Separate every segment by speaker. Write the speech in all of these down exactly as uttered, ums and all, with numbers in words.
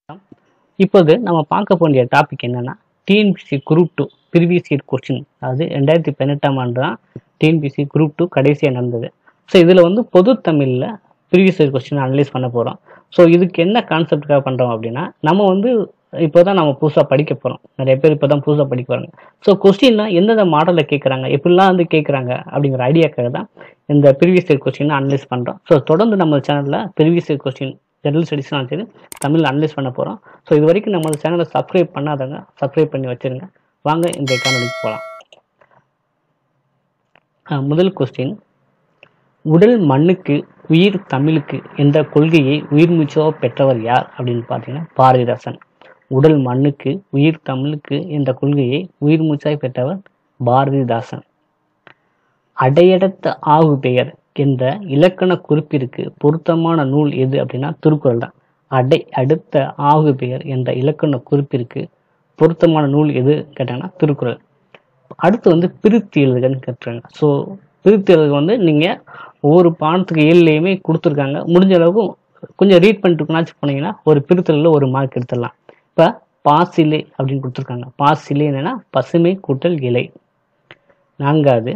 Speaker 1: இப்போது நம்ம பார்க்க போகிற டாபிக் என்னன்னா TNPSC group two previous year question. அதாவது ரெண்டாயிரத்தி பதினெட்டாம் ஆண்டு தான் டிஎன்பிஎஸ்சி குரூப் டூ கடைசியாக நடந்தது. ஸோ இதில் வந்து பொது தமிழில் ப்ரீவியஸ் இயர் கொஸ்டின் அனலைஸ் பண்ண போகிறோம். ஸோ இதுக்கு என்ன கான்செப்டுக்காக பண்ணுறோம் அப்படின்னா, நம்ம வந்து இப்போ தான் நம்ம புதுசாக படிக்க போகிறோம். நிறைய பேர் இப்போ தான் புதுசாக படிக்க போகிறாங்க. ஸோ கொஸ்டின்லாம் எந்தெந்த மாடலில் கேட்குறாங்க, எப்படிலாம் வந்து கேட்குறாங்க அப்படிங்கிற ஐடியாக்காக தான் இந்த ப்ரீவியஸ் இயர் கொஸ்டின் அனலைஸ் பண்ணுறோம். ஸோ தொடர்ந்து நம்ம சேனலில் ப்ரீவியஸ் இயர் கொஸ்டின் ஜெனரல் ஸ்டடீஸ்லாம் சரி தமிழில் அனலைஸ் பண்ண போகிறோம். ஸோ இது வரைக்கும் நம்ம சேனலை சப்ஸ்கிரைப் பண்ணாதவங்க சப்ஸ்கிரைப் பண்ணி வச்சுருங்க. வாங்க இந்த காணொலிக்கு போகலாம். முதல் கொஸ்டின், உடல் மண்ணுக்கு உயிர் தமிழுக்கு என்ற கொள்கையை உயிர் மூச்சாக பெற்றவர் யார் அப்படின்னு பார்த்தீங்கன்னா பாரதிதாசன். உடல் மண்ணுக்கு உயிர் தமிழுக்கு என்ற கொள்கையை உயிர் மூச்சாய் பெற்றவர் பாரதிதாசன். அடையடத்த ஆகு பெயர் என்ற இலக்கண குறிப்பிற்கு பொருத்தமான நூல் எது அப்படின்னா திருக்குறள் தான். அடை அடுத்த ஆகு பெயர் என்ற இலக்கண குறிப்பிற்கு பொருத்தமான நூல் எது கேட்டாங்கன்னா திருக்குறள். அடுத்து வந்து பிரித்து எழுதுகன்னு கேட்டுறாங்க. ஸோ பிரித்து எழுதுக வந்து நீங்கள் ஒவ்வொரு பாடத்துக்கு ஏழுலையுமே கொடுத்துருக்காங்க. முடிஞ்ச அளவுக்கு கொஞ்சம் ரீட் பண்ணிட்டுனாச்சும் போனீங்கன்னா ஒரு பிரித்தலில் ஒரு மார்க் எடுத்துடலாம். இப்போ பாசிலை அப்படின்னு கொடுத்துருக்காங்க. பாசிலை என்னன்னா பசுமை கூட்டல் இலை. நான்காவது,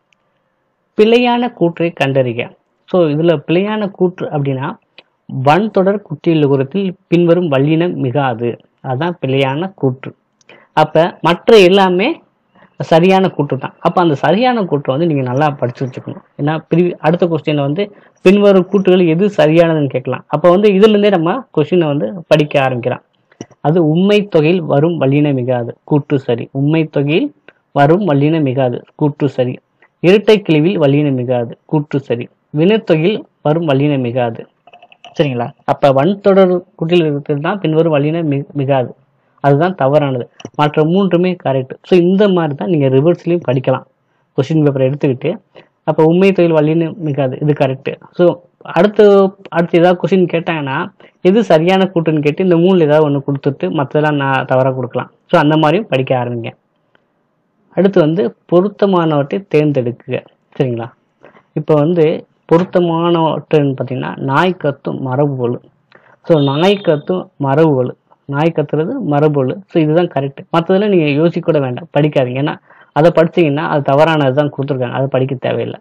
Speaker 1: பிழையான கூற்றை கண்டறிக. ஸோ இதில் பிழையான கூற்று அப்படின்னா வன் தொடர் குற்றியலுகரத்தில் பின்வரும் வல்லினம் மிகாது, அதுதான் பிழையான கூற்று. அப்போ மற்ற எல்லாமே சரியான கூற்று தான். அப்போ அந்த சரியான கூற்றை வந்து நீங்கள் நல்லா படித்து வச்சுக்கணும். ஏன்னா பிரிவி அடுத்த கொஸ்டினில் வந்து பின்வரும் கூற்றுகள் எது சரியானதுன்னு கேட்கலாம். அப்போ வந்து இதுலேருந்தே நம்ம கொஸ்டினை வந்து படிக்க ஆரம்பிக்கலாம். அது உண்மை தொகையில் வரும் வல்லின மிகாது, கூற்று சரி. உண்மை தொகையில் வரும் வல்லின மிகாது, கூற்று சரி. இரட்டை கிழிவில் வல்லின மிகாது, கூற்று சரி. வினைத்தொகையில் வரும் வல்லின மிகாது, சரிங்களா. அப்ப வன் தொடர் கூற்றில் இருக்கிறது தான் பின்வரும் வல்லின மி மிகாது, அதுதான் தவறானது. மற்ற மூன்றுமே கரெக்ட். ஸோ இந்த மாதிரி தான் நீங்க ரிவர்ஸ்லையும் படிக்கலாம். கொஸ்டின் பேப்பரை எடுத்துக்கிட்டு அப்போ உண்மை தொகையில் வல்லின மிகாது இது கரெக்ட். ஸோ அடுத்து அடுத்து ஏதாவது கொஸ்டின் கேட்டாங்கன்னா எது சரியான கூற்றுன்னு கேட்டு இந்த மூணுல ஏதாவது ஒன்று கொடுத்துட்டு மற்றதெல்லாம் நான் தவறாக கொடுக்கலாம். ஸோ அந்த மாதிரியும் படிக்க ஆரம்பிங்க. அடுத்து வந்து பொருத்தமானவற்றை தேர்ந்தெடுக்க, சரிங்களா. இப்போ வந்து பொருத்தமானவற்றுன்னு பார்த்தீங்கன்னா நாய் கத்தும் மரபுவலு. ஸோ நாய் கத்தும் மரபுவலு, நாய் கத்துறது மரபுவலு. ஸோ இதுதான் கரெக்ட். மற்றதெல்லாம் நீங்கள் யோசிக்க கூட வேண்டாம், படிக்காதீங்க. ஏன்னா அதை படிச்சீங்கன்னா அது தவறானது தான் கொடுத்துருக்காங்க, அதை படிக்க தேவையில்லை.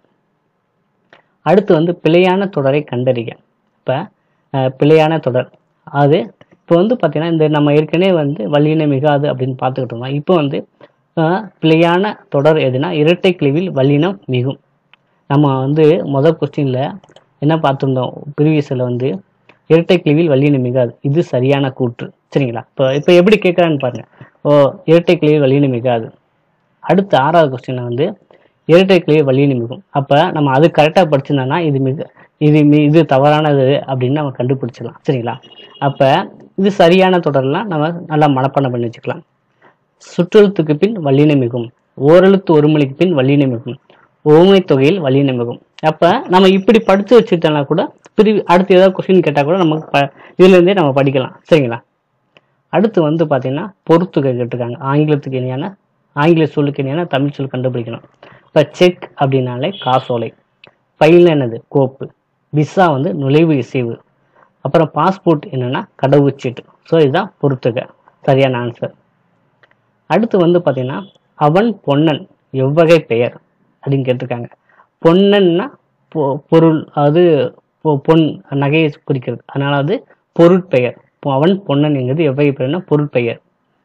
Speaker 1: அடுத்து வந்து பிழையான தொடரை கண்டறிக. இப்போ பிழையான தொடர் அது இப்போ வந்து பார்த்தீங்கன்னா இந்த நம்ம ஏற்கனவே வந்து வல்லின மிகாது அப்படின்னு பார்த்துக்கிட்டு இருந்தோம். இப்போ வந்து பிழையான தொடர் எதுனா இரட்டை கிழிவில் வல்லினம் மிகும். நம்ம வந்து முதல் கொஸ்டின்ல என்ன பார்த்துருந்தோம், ப்ரீவியஸில் வந்து இரட்டை கிழிவில் வல்லினம் மிகாது, இது சரியான கூற்று, சரிங்களா. இப்போ இப்போ எப்படி கேட்குறான்னு பாருங்க. ஓ இரட்டை கிழிவில் வல்லினம் மிகாது. அடுத்து ஆறாவது கொஸ்டின் வந்து இரட்டை கிழிவில் வல்லினம் மிகும். அப்போ நம்ம அது கரெக்டாக படிச்சிருந்தோம்னா இது மிக இது இது தவறானது அப்படின்னு நம்ம கண்டுபிடிச்சிடலாம், சரிங்களா. அப்போ இது சரியான தொடர்லாம் நம்ம நல்லா மனப்பாடம் பண்ணி வச்சுக்கலாம். சுற்றெழுத்துக்கு பின் வல்லினம் மிகும், ஓரெழுத்து ஒரு மொழிக்கு பின் வல்லினம் மிகும், ஓமை தொகையில் வல்லினம் மிகும். அப்ப நம்ம இப்படி படிச்சு வச்சுட்டோம்னா கூட பிரிவு அடுத்து ஏதாவது கொஸ்டின் கேட்டா கூட நமக்கு இதுல இருந்தே நம்ம படிக்கலாம், சரிங்களா. அடுத்து வந்து பாத்தீங்கன்னா பொறுத்துகை கேட்டிருக்காங்க. ஆங்கிலத்துக்கு இணையான ஆங்கில சொல்லுக்கு இணையான தமிழ் சொல் கண்டுபிடிக்கணும். இப்ப செக் அப்படின்னாலே காசோலை, ஃபைல் என்னது கோப்பு, விசா வந்து நுழைவு இசைவு, அப்புறம் பாஸ்போர்ட் என்னன்னா கடவுச்சீட்டு. ஸோ இதுதான் பொறுத்துகை, சரியான ஆன்சர். அடுத்து வந்து பார்த்தீங்கன்னா அவன் பொன்னன் எவ்வகை பெயர் அப்படின்னு கேட்டிருக்காங்க. பொன்னன்னா பொருள், அது பொன் நகையை குறிக்கிறது, அதனால அது பொருட்பெயர். அவன் பொன்னன் என்கிறது எவ்வகை பெயர்னா பொருட்பெயர்.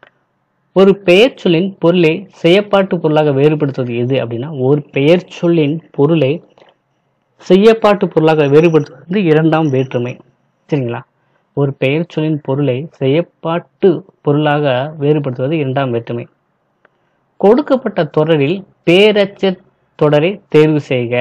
Speaker 1: ஒரு பெயர் சொல்லின் பொருளை செய்யப்பாட்டு பொருளாக வேறுபடுத்துவது எது அப்படின்னா, ஒரு பெயர் சொல்லின் பொருளை செய்யப்பாட்டு பொருளாக வேறுபடுத்துவது வந்து இரண்டாம் வேற்றுமை, சரிங்களா. ஒரு பெயர் சொல்லின் பொருளை செய்யப்பாட்டு பொருளாக வேறுபடுத்துவது இரண்டாம் வேற்றுமை. கொடுக்கப்பட்ட தொடரில் பேரச்ச தொடரை தேர்வு செய்க.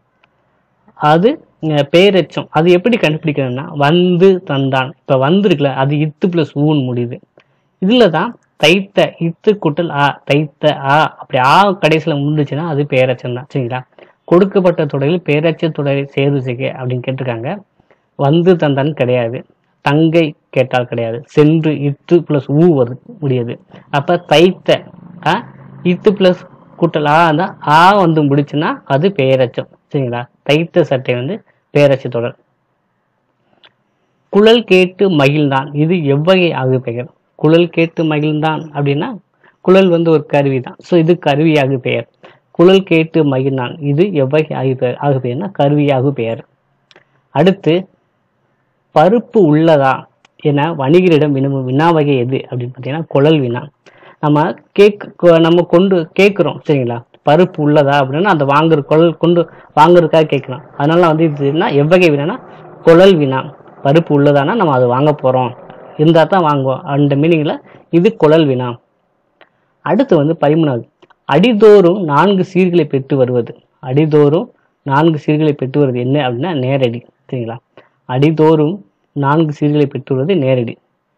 Speaker 1: அது பேரச்சம், அது எப்படி கண்டுபிடிக்கிறதுனா வந்து தந்தான். இப்ப வந்திருக்குல அது இத்து பிளஸ் ஊன் முடியுது. இதுலதான் தைத்த இத்து கூட்டல் ஆ, தைத்த ஆ அப்படி ஆ கடைசியில முடிஞ்சுச்சுன்னா அது பேரச்சம் தான், சரிங்களா. கொடுக்கப்பட்ட தொடரில் பேரச்ச தொடரை தேர்வு செய்க அப்படின்னு கேட்டிருக்காங்க. வந்து தந்தான் கிடையாது, தங்கை கேட்டால் கிடையாது, சென்று இத்து பிளஸ் ஊ வருது முடியாது. அப்ப தைத்த இத்து பிளஸ் கூட்டல் ஆ தான் ஆ வந்து முடிச்சுன்னா அது பேரச்சம், சரிங்களா. தைத்த சட்டை வந்து பேரச்ச தொடர். குழல் கேட்டு மகிழ்ந்தான், இது எவ்வகை ஆகு பெயர்? குழல் கேட்டு மகிழ்ந்தான் அப்படின்னா குழல் வந்து ஒரு கருவி தான். ஸோ இது கருவியாகு பெயர். குழல் கேட்டு மகிழ்ந்தான், இது எவ்வகை ஆகு பெயர்? ஆகு பெயர்னா கருவியாகு பெயர். அடுத்து பருப்பு உள்ளதா என வணிகரிடம் வினவும் வினா வகை எது அப்படின்னு பார்த்தீங்கன்னா குழல் வினா. நம்ம கேக் நம்ம கொண்டு கேட்குறோம் சரிங்களா, பருப்பு உள்ளதா அப்படின்னா அந்த வாங்குற குழல் கொண்டு வாங்குறதுக்காக கேட்கலாம். அதனால வந்து இதுனா எவ்வகை வினானா குழல் வினா. பருப்பு உள்ளதானா நம்ம அதை வாங்க போறோம், இருந்தா தான் வாங்குவோம், அந்த மீனிங்ல இது குழல் வினா. அடுத்து வந்து பதிமூணாவது, அடிதோறும் நான்கு சீர்களை பெற்று வருவது. அடிதோறும் நான்கு சீர்களை பெற்று வருவது என்ன அப்படின்னா நேரடி சரிங்களா. அடிதோறும் நான்கு சீர்களை பெற்று வருவது நேரடி.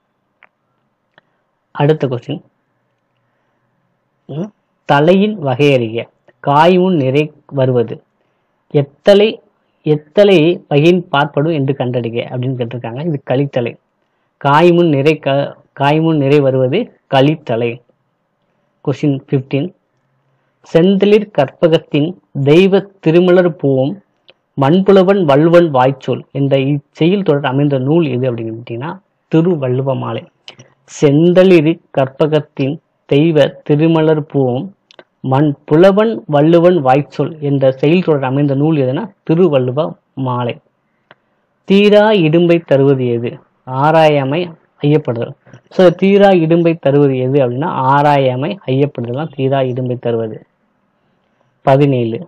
Speaker 1: அடுத்த கொஸ்டின், தலையின் வகையறிய காய்முன் நிறை வருவது எத்தலை எத்தலை வகையின் பார்ப்படும் என்று கண்டறிக அப்படின்னு கேட்டிருக்காங்க. இது கலித்தலை. காய்முன் நிறை க காய்முன் நிறை வருவது கலித்தலை. கொஸ்டின் பிப்டீன், செந்தளிர் கற்பகத்தின் தெய்வ திருமலர் பூவும் மண்புலவன் வள்ளுவன் வாய்ச்சொல் என்ற இச்செயல் தொடர் அமைந்த நூல் எது அப்படின்னு கேட்டீங்கன்னா திருவள்ளுவ மாலை. செந்தளிர் கற்பகத்தின் தெய்வ திருமலர் பூவும் மண் புலவன் வள்ளுவன் வாய்ச்சொல் என்ற செயல் தொடர் அமைந்த நூல் எதுனா திருவள்ளுவ மாலை. தீரா இடும்பை தருவது எது? ஆராயாமை ஐயப்படுதல். ஸோ தீரா இடும்பை தருவது எது அப்படின்னா ஆராயாமை ஐயப்படுதல் தான் தீரா இடும்பை தருவது. பதினேழு,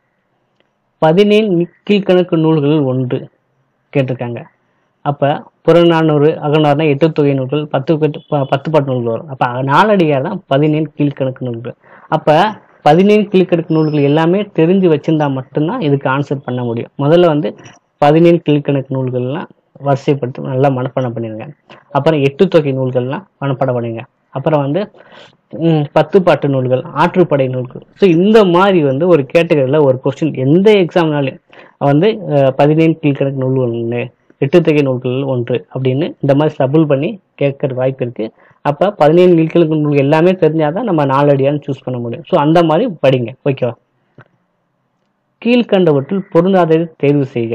Speaker 1: பதினேழு கீழ்கணக்கு நூல்களில் ஒன்று கேட்டிருக்காங்க. அப்ப புறநானூறு அகநானூறு எட்டு தொகை நூல்கள் பத்து பத்து பாட்டு நூல்கள் வரும். அப்ப நாலடியார் தான் பதினேழு கீழ்கணக்கு நூல்கள். அப்ப பதினேழு கீழ்கணக்கு நூல்கள் எல்லாமே தெரிஞ்சு வச்சிருந்தா மட்டும்தான் இதுக்கு ஆன்சர் பண்ண முடியும். முதல்ல வந்து பதினேழு கீழ்கணக்கு நூல்கள்லாம் வரிசைப்படுத்தி நல்லா மனப்பாடம் பண்ணிருங்க. அப்புறம் எட்டு தொகை நூல்கள்லாம் மனப்பாடம் பண்ணுங்க. அப்புறம் வந்து உம் பத்து பாட்டு நூல்கள், ஆற்றுப்படை நூல்கள். ஸோ இந்த மாதிரி வந்து ஒரு கேட்டகரியில ஒரு கொஸ்டின் எந்த எக்ஸாம்னாலும் வந்து பதினேழு கீழ்கணக்கு நூல் ஒன்று, எட்டு தொகை நூல்கள் ஒன்று அப்படின்னு இந்த மாதிரி சபுள் பண்ணி கேட்கற வாய்ப்பு இருக்கு. அப்ப பதினேழு கீழ்கணக்கு நூல்கள் எல்லாமே தெரிஞ்சாதான் நம்ம நாலடியான்னு சூஸ் பண்ண முடியும். ஸோ அந்த மாதிரி படிங்க, ஓகேவா. கீழ்கண்டவற்றில் பொருந்தாததை தேர்வு செய்க.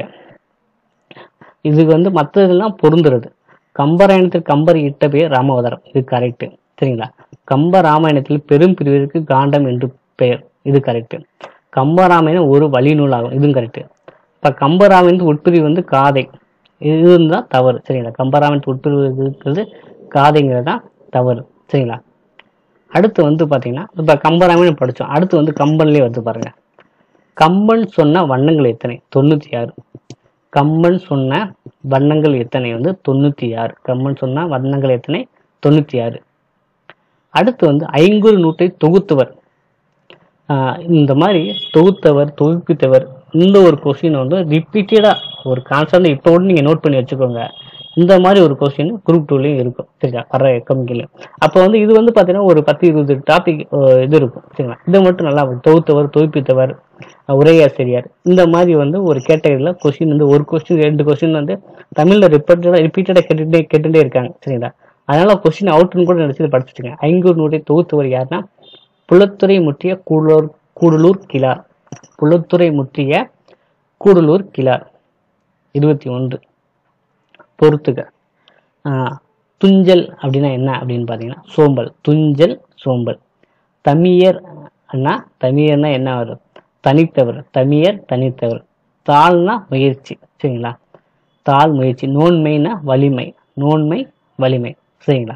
Speaker 1: இது வந்து மற்றதெல்லாம் பொருந்துறது. கம்பராயணத்தில் கம்பர் இட்ட பெயர் ராமாவதாரம், இது கரெக்ட் சரிங்களா. கம்ப ராமாயணத்தில் பெரும் பிரிவிற்கு காண்டம் என்று பெயர், இது கரெக்ட். கம்பராமாயணம் ஒரு வழி நூலாகும், இதுவும் கரெக்ட். இப்ப கம்பராமாயணத்து உட்பிரிவு வந்து காதை, இதுதான் தவறு சரிங்களா. கம்பராமாயணத்து உட்பிரிவு இருக்கிறது காதைங்கிறது தான் தவறு சரிங்களா. அடுத்து வந்து பாத்தீங்கன்னா இப்ப கம்பராமாயணம் படிச்சோம். அடுத்து வந்து கம்பன்லயே வந்து பாருங்க. கம்பன் சொன்ன வண்ணங்கள் எத்தனை? தொண்ணூத்தி ஆறு. கம்பன் சொன்ன வண்ணங்கள் எத்தனை வந்து தொண்ணூத்தி ஆறு. கம்பன் சொன்ன வண்ணங்கள் எத்தனை? தொண்ணூத்தி ஆறு. அடுத்து வந்து ஐங்குறு நூற்றை தொகுத்தவர். ஆஹ் இந்த மாதிரி தொகுத்தவர் தொகுப்பித்தவர் இந்த ஒரு கொஸ்டின் வந்து ரிப்பீட்டடா ஒரு கான்செப்ட் இப்போ கூட நீங்க நோட் பண்ணி வச்சுக்கோங்க. இந்த மாதிரி ஒரு கொஸ்டின் குரூப் டூலயும் இருக்கும் சரிங்களா, வர எக்கமிக்கலையும். அப்போ வந்து இது வந்து பாத்தீங்கன்னா ஒரு பத்து இருபது டாபிக் இது இருக்கும் சரிங்களா. இதை மட்டும் நல்லா தொகுத்தவர் தொகுப்பித்தவர் உரையாசிரியர் இந்த மாதிரி வந்து ஒரு கேட்டகரியில கொஸ்டின் வந்து ஒரு கொஸ்டின் ரெண்டு கொஸ்டின் வந்து தமிழ்ல ரிப்பீட்டடா ரிப்பீட்டடா கேட்டுட்டே கேட்டுட்டே இருக்காங்க சரிங்களா. அதனால கொஸ்டின் அவுட்னு கூட நினைச்சு படிச்சுட்டுங்க. ஐங்கூர் நூற்றை தொகுத்தவர் யாருன்னா புலத்துறை முற்றிய கூடலூர் கூடலூர் கிளார். புலத்துறை முற்றிய கூடலூர் கிளார். இருபத்தி ஒன்று பொறுத்துக. ஆஹ் துஞ்சல் அப்படின்னா என்ன அப்படின்னு பாத்தீங்கன்னா சோம்பல். துஞ்சல் சோம்பல். தமியர் அண்ணா தமியர்னா என்ன வரும்? தனித்தவர். தமியர் தனித்தவர். தாள்னா முயற்சி சரிங்களா. தாள் முயற்சி. நோன்மைனா வலிமை. நோன்மை வலிமை சரிங்களா.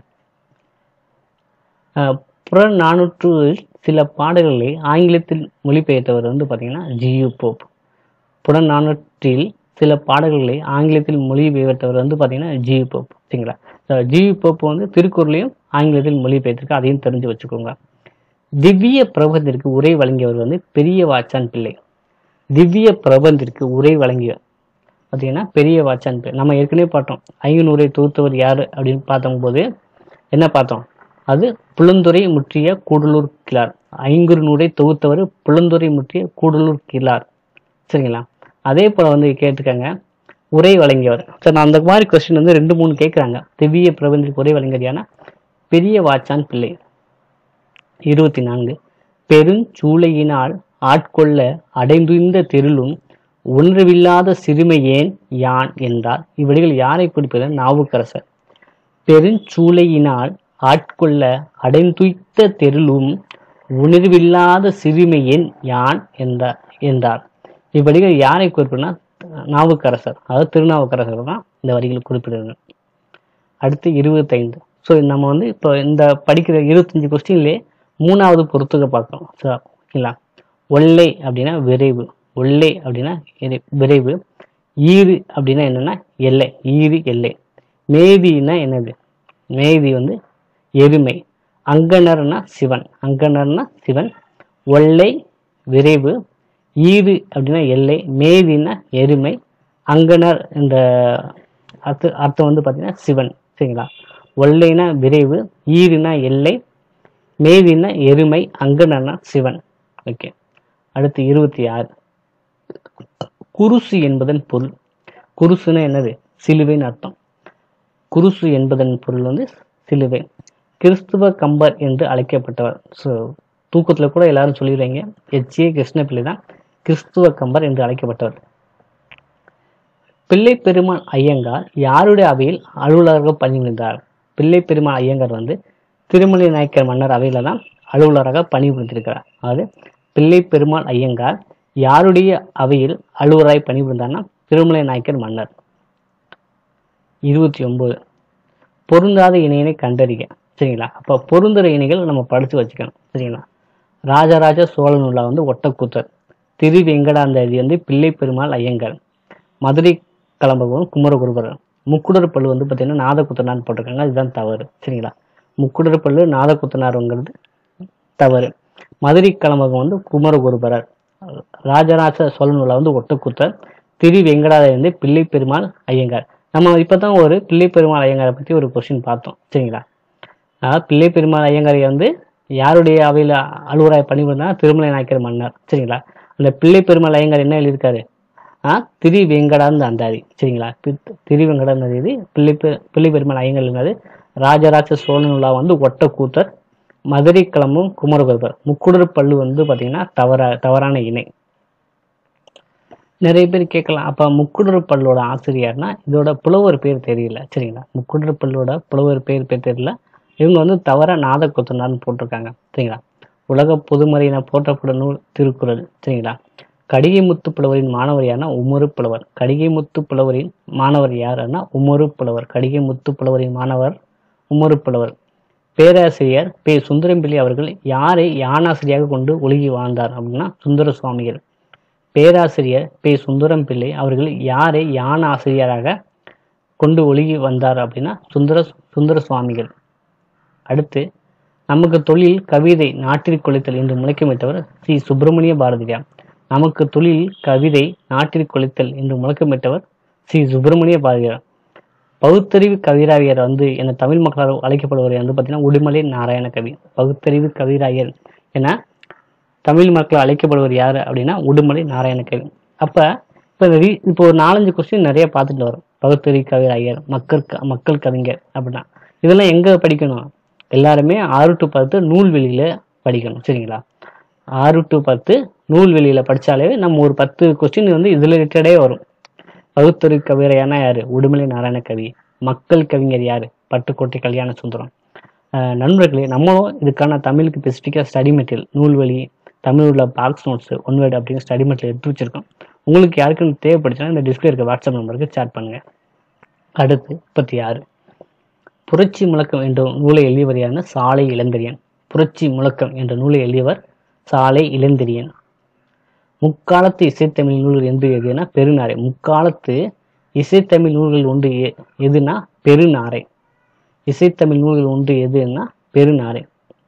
Speaker 1: ஆஹ் புறநானூற்றில் சில பாடல்களை ஆங்கிலத்தில் மொழிபெயர்த்தவர் வந்து பாத்தீங்கன்னா ஜியு போப். புறநானூற்றில் சில பாடல்களை ஆங்கிலத்தில் மொழிபெயர்த்தவர் வந்து பாத்தீங்கன்னா ஜியு போப் சரிங்களா. ஜியு போப் வந்து திருக்குறளையும் ஆங்கிலத்தில் மொழிபெயர்த்திருக்கு, அதையும் தெரிஞ்சு வச்சுக்கோங்க. திவ்ய பிரபந்திற்கு உரை வழங்கியவர் வந்து பெரிய வாச்சான் பிள்ளை. திவ்ய பிரபந்திற்கு உரை வழங்கியவர் பார்த்தீங்கன்னா பெரிய வாச்சான் பிள்ளை. நம்ம ஏற்கனவே பார்த்தோம் ஐநூறை தொகுத்தவர் யாரு அப்படின்னு பார்த்தோம் போது என்ன பார்த்தோம்? அது புலந்துறை முற்றிய கூடலூர் கிளார். ஐங்குறு நூறை தொகுத்தவர் புலந்துறை முற்றிய கூடலூர் கிளார் சரிங்களா. அதே போல வந்து கேட்டிருக்காங்க உரை வழங்கியவர். சரி, நான் அந்த மாதிரி கொஸ்டின் வந்து ரெண்டு மூணு கேட்குறாங்க. திவ்ய பிரபந்திற்கு உரை வழங்கியதுனா பெரிய வாச்சான் பிள்ளை. இருபத்தி நான்கு பெருஞ்சூளையினால் ஆட்கொள்ள அடைந்துந்த தெருளும் உணர்வில்லாத சிறுமை ஏன் யான் என்றார். இவ்வடிகள் யாரை குறிப்பது? நாவுக்கரசர். பெருஞ்சூளையினால் ஆட்கொள்ள அடைந்துய்த்த தெருளும் உணர்வில்லாத சிறுமையேன் யான் என்றார் என்றார். இவ்வடிகள் யாரை குறிப்பிடுனா நாவுக்கரசர், அதாவது திருநாவுக்கரசர் தான் இந்த வரிகள் குறிப்பிடுறது. அடுத்து இருபத்தைந்து. ஸோ நம்ம வந்து இப்போ இந்த படிக்கிற இருபத்தஞ்சு கொஸ்டின்லேயே மூணாவது பொறுத்துக்க பார்க்கணும். ஸோ ஓகேங்களா. ஒல்லை அப்படின்னா விரைவு, ஒல்லை அப்படின்னா விரைவு, ஈறு அப்படின்னா என்னன்னா எல்லை, ஈறு எல்லை. மேதினா என்னது? மேதி வந்து எருமை. அங்கனர்னா சிவன், அங்கனர்னா சிவன். ஒல்லை விரைவு, ஈறு அப்படின்னா எல்லை, மேதினா எருமை, அங்கனர் என்ற அர்த்த அர்த்தம் வந்து பார்த்தீங்கன்னா சிவன். சரிங்களா. ஒல்லைனா விரைவு, ஈறுனா எல்லை, மேதினா எருமை, அங்கனர்னா சிவன். ஓகே. அடுத்து இருபத்தி ஆறு. குருசு என்பதன் பொருள். குருசுனா என்னது? சிலுவைன்னு அர்த்தம். குருசு என்பதன் பொருள் வந்து சிலுவை. கிறிஸ்துவ கம்பர் என்று அழைக்கப்பட்டவர். ஸோ தூக்கத்துல கூட எல்லாரும் சொல்லிடுறீங்க, எச் ஏ கிருஷ்ணபிள்ளை தான் கிறிஸ்துவ கம்பர் என்று அழைக்கப்பட்டவர். பிள்ளை பெருமாள் ஐயங்கார் யாருடைய அவையில் அலுவலராக பணிபுரிந்தார்? பிள்ளை பெருமாள் ஐயங்கார் வந்து திருமலை நாயக்கர் மன்னர் அவையில தான் அலுவலராக பணிபுரிந்திருக்கிறார். அதாவது பிள்ளை பெருமாள் ஐயங்கார் யாருடைய அவையில் அலுவலராய் பணிபுரிந்தார்னா திருமலை நாயக்கர் மன்னர். இருபத்தி ஒன்பது. பொருந்தாத இணையினை கண்டறிக. சரிங்களா. அப்போ பொருந்துற இணைகள் நம்ம படித்து வச்சுக்கணும். சரிங்களா. ராஜராஜ சோழனுள்ள வந்து ஒட்டக்கூத்தர், திரு வெங்கடாந்ததி வந்து பிள்ளை பெருமாள் ஐயங்கார், மதுரை கலம்பகம் குமரகுருபரர். முக்குடர் பல்லு வந்து பார்த்தீங்கன்னா நாதகுத்தனார் போட்டிருக்காங்க, இதுதான் தவறு. சரிங்களா. முக்குடர் பல்லு நாதகுத்தனாருங்கிறது தவறு. மதுரை கலம்பகம் வந்து குமரகுருபரர், ராஜராஜ சோழனுள்ள வந்து ஒட்டக்கூத்தர், திரு வெங்கடாததி வந்து பிள்ளை பெருமாள் ஐயங்கார். நம்ம இப்பதான் ஒரு பிள்ளை பெருமாள் ஐயங்காரை பத்தி ஒரு கொஸ்டின் பார்த்தோம். சரிங்களா. அதாவது பிள்ளை பெருமாள் ஐயங்காரை வந்து யாருடைய அவையில் அலுவலராய் பணிபுரிந்தா திருமலை நாயக்கர் மன்னர். சரிங்களா. அந்த பிள்ளை பெருமாள் ஐயங்கார் என்ன எழுதியிருக்காரு? ஆஹ் திரு வெங்கடாந்த அந்தாதி. சரிங்களா. திரு வெங்கடாந்ததி பிள்ளை பிள்ளை பெருமாள் ஐயங்கார் இருந்தது. ராஜராஜ சோழனுலா வந்து ஒட்டக்கூத்தர், மதுரை கிளம்பும் குமரகுருபர். முக்குடர் பல்லு வந்து பாத்தீங்கன்னா தவறா தவறான இணை. நிறைய பேர் கேட்கலாம், அப்ப முக்குடர் பல்லோட ஆசிரியர்னா இதோட புலவர் பேர் தெரியல. சரிங்களா. முக்குடர் பல்லோட புலவர் பேர் பேர் தெரியல. இவங்க வந்து தவற நாதகுத்தனார்னு போட்டிருக்காங்க. சரிங்களா. உலக பொதுமறை என போற்றப்படும் நூல் திருக்குறள். சரிங்களா. கடிகை முத்து புலவரின் மாணவர் யாருன்னா உமரு புலவர். கடிகை முத்து புலவரின் மாணவர் யாருன்னா உமரு புலவர். கடிகை முத்து புலவரின் மாணவர் உமரு புலவர். பேராசிரியர் பே சுந்தரம்பிள்ளை அவர்கள் யாரை யானாசிரியாக கொண்டு ஒழுகி வாழ்ந்தார் அப்படின்னா சுந்தர சுவாமிகள். பேராசிரியர் பே சுந்தரம் பிள்ளை அவர்கள் யாரை யான் ஆசிரியராக கொண்டு ஒழுகி வந்தார் அப்படின்னா சுந்தர சுந்தர சுவாமிகள். அடுத்து நமக்கு தொழில் கவிதை நாட்டிற்கொழித்தல் என்று முழக்கமிட்டவர் சி சுப்பிரமணிய பாரதியார். நமக்கு தொழில் கவிதை நாட்டிற்கொழித்தல் என்று முழக்கமிட்டவர் சி சுப்பிரமணிய பாரதியார். பகுத்தறிவு கவிராயர் வந்து என தமிழ் மக்களால் அழைக்கப்படுவர் வந்து பார்த்தீங்கன்னா உடுமலை நாராயண கவி. பகுத்தறிவு கவிராயர் என தமிழ் மக்கள் அழைக்கப்படுவர் யாரு அப்படின்னா உடுமலை நாராயண கவி. அப்ப இப்ப இப்போ ஒரு நாலஞ்சு கொஸ்டின் நிறைய பார்த்துட்டு வரும். பகுத்தறிவு கவிராயர், மக்கள் மக்கள் கவிஞர் அப்படின்னா இதெல்லாம் எங்க படிக்கணும்? எல்லாருமே ஆறு டு பத்து நூல்வெளியில படிக்கணும். சரிங்களா. ஆறு டு பத்து நூல்வெளியில படிச்சாலே நம்ம ஒரு பத்து கொஸ்டின் வந்து இதுல ரிலேட்டடே வரும். பகுத்தறிவு கவிராயர்னா யாரு? உடுமலை நாராயண கவி. மக்கள் கவிஞர் யாரு? பட்டுக்கோட்டை கல்யாண சுந்தரம். அஹ் நண்பர்களே, நம்மளும் இதுக்கான தமிழுக்கு ஸ்பெசிஃபிக்காக ஸ்டடி மெட்டீரியல் நூல்வெளி, தமிழ் உள்ள பாக்ஸ் நோட்ஸ், ஒன் வேர்டு அப்படின்னு ஸ்டடி மெட்டீரியல் எடுத்து வச்சிருக்கோம். உங்களுக்கு யாருக்குன்னு தேவைப்படுச்சுன்னா இந்த டிஸ்பிளே இருக்க வாட்ஸ்அப் நம்பருக்கு சேட் பண்ணுங்க. அடுத்து முப்பத்தி ஆறு. புரட்சி முழக்கம் என்ற நூலை எழுதியவர் யாருன்னா சாலை இளந்திரியன். புரட்சி முழக்கம் என்ற நூலை எழுதியவர் சாலை இளந்திரியன். முக்காலத்து இசைத்தமிழ் நூல்கள் என்று எதுனா பெருநாரை. முக்காலத்து இசைத்தமிழ் நூல்கள் ஒன்று எதுனா பெருநாரை. இசைத்தமிழ் நூல்கள் ஒன்று எதுன்னா பெருநாரை.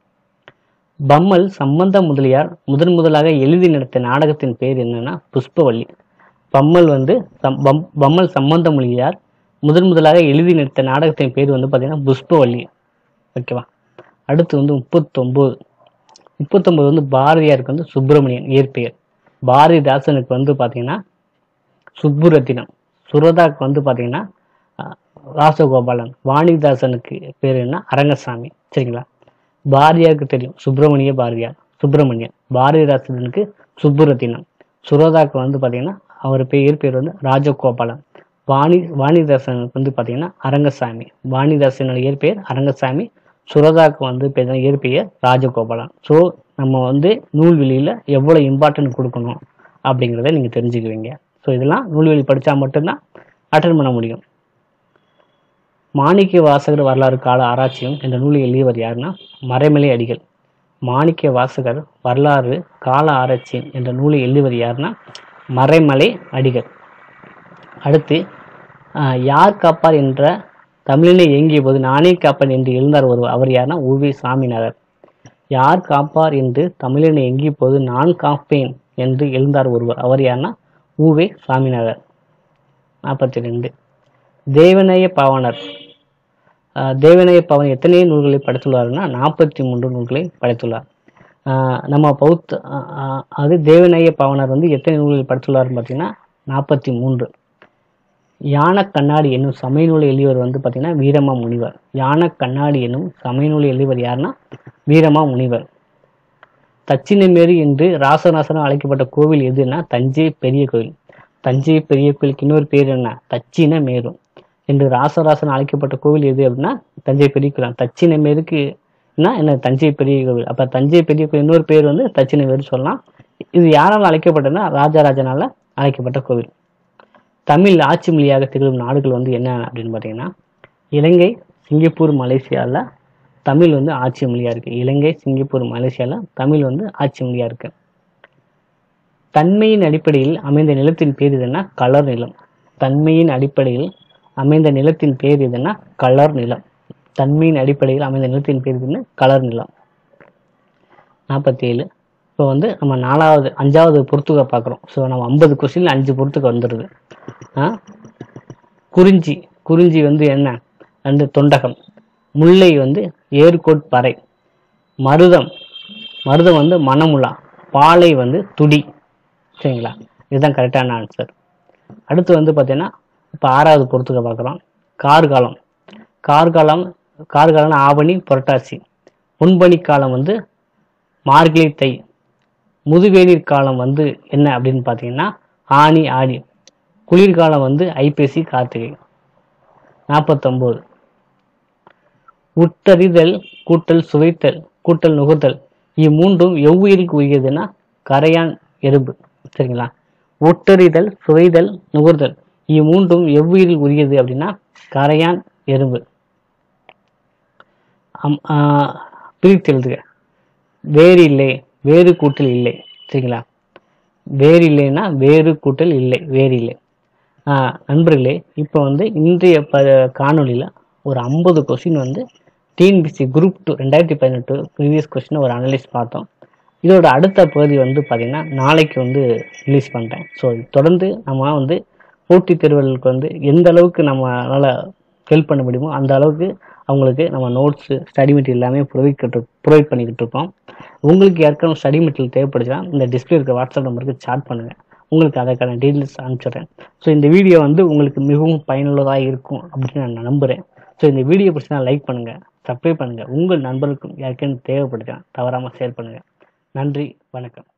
Speaker 1: பம்மல் சம்பந்த முதலியார் முதன் முதலாக எழுதி நடத்திய நாடகத்தின் பேர் என்னன்னா புஷ்பவல்லி. பம்மல் வந்து பம்மல் சம்பந்த மொழியார் முதன் முதலாக எழுதி நடத்த நாடகத்தின் பேர் வந்து பார்த்தீங்கன்னா புஷ்பவல்லி. ஓகேவா. அடுத்து வந்து முப்பத்தொம்போது. முப்பத்தொன்பது வந்து பாரதியாருக்கு வந்து சுப்பிரமணியன் இயற்பெயர். பாரதிதாசனுக்கு வந்து பார்த்தீங்கன்னா சுப்புரத்தினம். சுரதாக்கு வந்து பார்த்தீங்கன்னா ராசகோபாலன். வாணிதாசனுக்கு பேர் என்ன? அரங்கசாமி. சரிங்களா. பாரதியாருக்கு தெரியும் சுப்பிரமணிய பாரதியார், சுப்பிரமணியன். பாரதிதாசனுக்கு சுப்புரத்தினம். சுரதாக்கு வந்து பார்த்தீங்கன்னா அவர் பேர் பேர் வந்து ராஜகோபாலன். வாணி வாணிதாசனுக்கு வந்து பார்த்தீங்கன்னா அரங்கசாமி. வாணிதாசனோட இயற்பெயர் அரங்கசாமி. சுரதாக்கு வந்து இயற்பெயர் ராஜகோபாலன். ஸோ நம்ம வந்து நூல்வெளியில் எவ்வளோ இம்பார்ட்டன்ட் கொடுக்கணும் அப்படிங்கிறத நீங்கள் தெரிஞ்சுக்குவீங்க. ஸோ இதெல்லாம் நூல்வெளி படித்தா மட்டும்தான் அட்டன் பண்ண முடியும். மாணிக்க வாசகர் வரலாறு கால ஆராய்ச்சியும் என்ற நூலை எழுதியவர் யாருன்னா மறைமலை அடிகள். மாணிக்க வாசகர் வரலாறு கால ஆராய்ச்சியும் என்ற நூலை எழுதியவர் யாருன்னா மறைமலை அடிகள். அடுத்து யார் காப்பார் என்ற தமிழினை இயங்கிய போது நானே காப்பேன் என்று எழுந்தார் ஒருவர். அவர் யாருன்னா உவே சாமிநாதர். யார் காப்பார் என்று தமிழினை இயங்கிய போது நான் காப்பேன் என்று எழுந்தார் ஒருவர். அவர் யாருன்னா உவே சாமிநாதர். நாற்பத்தி ரெண்டு தேவநேய பாவனர். தேவநேய பாவன் எத்தனை நூல்களை படைத்துள்ளார்னா நாற்பத்தி மூன்று நூல்களை படைத்துள்ளார். நம்ம பௌத்த அது தேவநேய பாவனர் வந்து எத்தனை நூல்களை படைத்துள்ளார்னு பார்த்தீங்கன்னா நாற்பத்தி மூன்று. யான கண்ணாடி என்னும் சமய நூலை எழுதியவர் வந்து பார்த்தீங்கன்னா வீரமா முனிவர். யான கண்ணாடி என்னும் சமய நூலை எழுதியவர் யாருன்னா வீரமா முனிவர். தட்சிணமேரு என்று ராசராசனம் அழைக்கப்பட்ட கோவில் எதுன்னா தஞ்சை பெரிய கோவில். தஞ்சை பெரிய கோவிலுக்கு இன்னொரு பேர் என்ன தட்சிண மேரு என்று ராசராசன் அழைக்கப்பட்ட கோவில் எது அப்படின்னா தஞ்சை பெரிய கோவில். தட்சிண மேருக்கு என்ன தஞ்சை பெரிய கோவில். அப்ப தஞ்சை பெரிய கோவில் இன்னொரு பேர் வந்து தட்சிண மேரு சொல்லலாம். இது யாரால் அழைக்கப்பட்டதுன்னா ராஜராஜனால அழைக்கப்பட்ட கோவில். தமிழ் ஆட்சி மொழியாக திகழும் நாடுகள் வந்து என்ன அப்படின்னு பார்த்தீங்கன்னா இலங்கை, சிங்கப்பூர், மலேசியாவில் தமிழ் வந்து ஆட்சி மொழியா இருக்கு. இலங்கை, சிங்கப்பூர், மலேசியாவில் தமிழ் வந்து ஆட்சி மொழியா இருக்கு. தன்மையின் அடிப்படையில் அமைந்த நிலத்தின் பேர் எதுன்னா கலர் நிலம். தன்மையின் அடிப்படையில் அமைந்த நிலத்தின் பேர் எதுன்னா கலர் நிலம். தன்மையின் அடிப்படையில் அமைந்த நிலத்தின் பேர் எதுன்னு கலர் நிலம். நாற்பத்தி ஏழு இப்போ வந்து நம்ம நாலாவது அஞ்சாவது பொறுத்துக்க பார்க்குறோம். ஸோ நம்ம ஐம்பது கொஸ்டின்ல அஞ்சு பொறுத்துக்க வந்துடுது. குறிஞ்சி குறிஞ்சி வந்து என்ன வந்து தொண்டகம். முல்லை வந்து ஏர்கோட் பறை. மருதம் மருதம் வந்து மணமுலா. பாலை வந்து துடி. சரிங்களா, இதுதான் கரெக்டான ஆன்சர். அடுத்து வந்து பார்த்தீங்கன்னா இப்போ ஆறாவது பொறுத்துக்க பார்க்குறோம். கார்காலம். கார்காலம் கார்காலம் ஆவணி புரட்டாசி. முன்பனி காலம் வந்து மார்கழி தை. முதுவேநீர் காலம் வந்து என்ன அப்படின்னு பார்த்தீங்கன்னா ஆனி ஆடி. குளிர்காலம் வந்து ஐப்பசி கார்த்திகை. நாற்பத்தொம்போது உட்டறிதல் கூட்டல் சுவைத்தல் கூட்டல் நுகர்தல் இம்மூன்றும் எவ்வுயிருக்கு உரியதுன்னா கரையான் எறும்பு. சரிங்களா, ஒட்டறிதல் சுவைதல் நுகர்தல் இம்மூன்றும் எவ்வுயிரில் உரியது அப்படின்னா கரையான் எறும்பு. பிரித்து எழுதுக. வேறு இல்லை, வேறு கூட்டல் இல்லை. சரிங்களா, வேறு இல்லைன்னா வேறு கூட்டல் இல்லை, வேறு இல்லை. ஆஹ் நண்பர்களே, இப்போ வந்து இன்றைய ப காணொலியில் ஒரு ஐம்பது கொஸ்டின் வந்து டிஎன்பிஎஸ்சி குரூப் டூ ரெண்டாயிரத்தி பதினெட்டு ப்ரீவியஸ் கொஸ்டின் ஒரு அனலைஸ் பார்த்தோம். இதோட அடுத்த பகுதி வந்து பார்த்தீங்கன்னா நாளைக்கு வந்து ரிலீஸ் பண்ணுறேன். ஸோ தொடர்ந்து நம்ம வந்து போட்டித் தேர்வுகளுக்கு வந்து எந்த அளவுக்கு நம்மளால் ஹெல்ப் பண்ண முடியுமோ அந்த அளவுக்கு அவங்களுக்கு நம்ம நோட்ஸு ஸ்டடி மெட்டீரியல் எல்லாமே ப்ரொவைட் ப்ரொவைட் பண்ணிக்கிட்டு இருக்கோம். உங்களுக்கு யாருக்கான ஸ்டடி மெட்டீரியல் தேவைப்படுச்சுன்னா இந்த டிஸ்பிளே இருக்க வாட்ஸ்அப் நம்பருக்கு சாட் பண்ணுங்கள். உங்களுக்கு அதற்கான டீட்டெயில்ஸ் அனுப்பிச்சிடுறேன். ஸோ இந்த வீடியோ வந்து உங்களுக்கு மிகவும் பயனுள்ளதாக இருக்கும் அப்படின்னு நான் நம்புகிறேன். ஸோ இந்த வீடியோ பிடிச்சினா லைக் பண்ணுங்கள், சப்ஸ்கிரைப் பண்ணுங்கள். உங்கள் நண்பர்களுக்கும் யாருக்கும் தேவைப்படுச்சுன்னா தவறாமல் ஷேர் பண்ணுங்கள். நன்றி, வணக்கம்.